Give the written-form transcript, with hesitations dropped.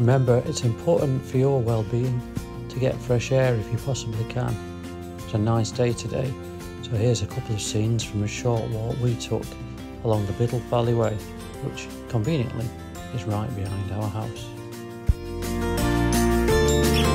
Remember, it's important for your well-being to get fresh air if you possibly can. It's a nice day today, so here's a couple of scenes from a short walk we took along the Biddle Valleyway, which conveniently is right behind our house.